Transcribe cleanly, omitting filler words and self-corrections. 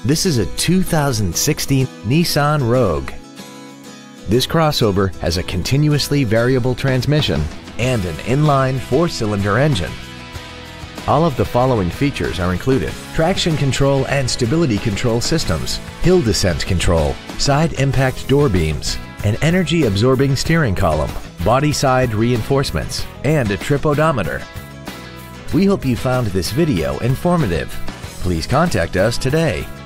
This is a 2016 Nissan Rogue. This crossover has a continuously variable transmission and an inline 4-cylinder engine. All of the following features are included: traction control and stability control systems, hill descent control, side impact door beams, an energy-absorbing steering column, body side reinforcements, and a trip odometer. We hope you found this video informative. Please contact us today.